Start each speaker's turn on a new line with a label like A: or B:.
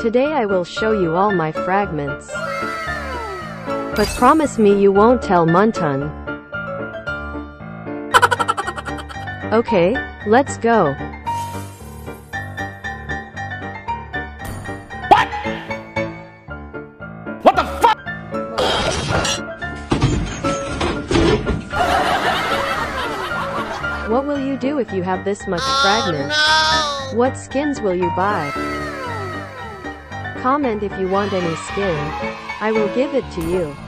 A: Today I will show you all my fragments. But promise me you won't tell Moonton. Okay, let's go.
B: What? What the fuck?
A: What will you do if you have this much fragments?
C: No!
A: What skins will you buy? Comment if you want any skin. I will give it to you.